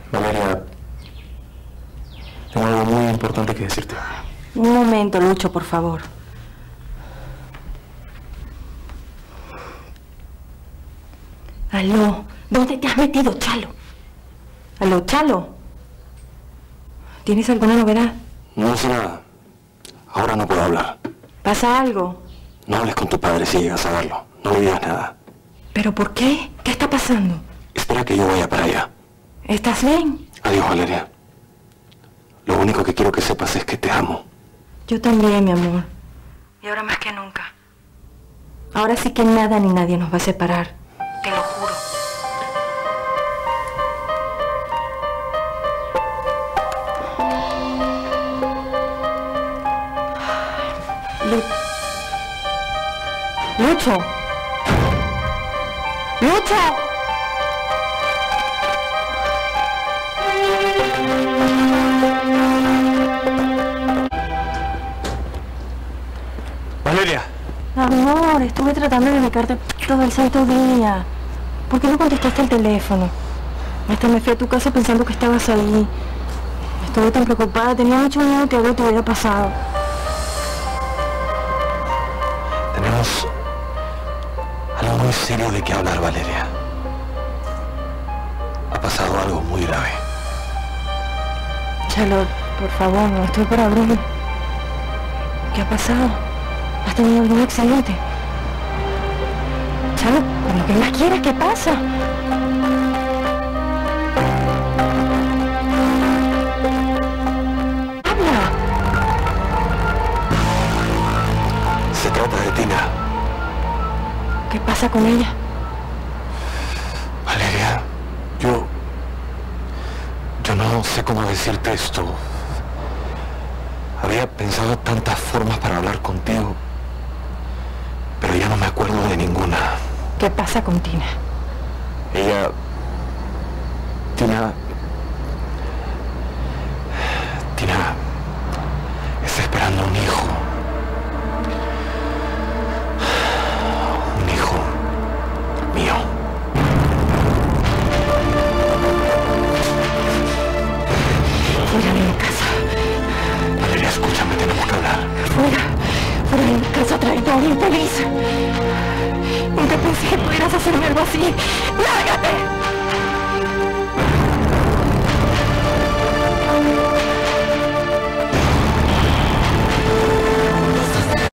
Valeria, tengo algo muy importante que decirte. Un momento, Lucho, por favor. Aló, ¿dónde te has metido, Chalo? Aló, Chalo. ¿Tienes alguna novedad? No sé nada. Ahora no puedo hablar. ¿Pasa algo? No hables con tu padre si llegas a verlo. No le digas nada. ¿Pero por qué? ¿Qué está pasando? Espera que yo vaya para allá. ¿Estás bien? Adiós, Valeria. Lo único que quiero que sepas es que te amo. Yo también, mi amor. Y ahora más que nunca. Ahora sí que nada ni nadie nos va a separar. Te lo juro. Lucho. ¡Lucho! Valeria. Amor, estuve tratando de ubicarte todo el santo día. ¿Por qué no contestaste el teléfono? Hasta me fui a tu casa pensando que estabas ahí. Estuve tan preocupada, tenía mucho miedo que algo te hubiera pasado. Tenemos algo muy serio de qué hablar, Valeria. Ha pasado algo muy grave. Charlotte, por favor, no estoy para abrir. ¿Qué ha pasado? ¿Has tenido algún accidente? Charlotte, por lo que más quieras, ¿qué pasa? ¡Habla! Se trata de Tina. ¿Qué pasa con ella? Valeria, yo no sé cómo decirte esto. Había pensado tantas formas para hablar contigo, pero ya no me acuerdo de ninguna. ¿Qué pasa con Tina? Tina está esperando un hijo. Un hijo mío. Fuera de mi casa. Valeria, escúchame, tenemos que hablar. Fuera de mi casa, traidor, infeliz. Nunca pensé que pudieras hacerme algo así. ¡Lárgate!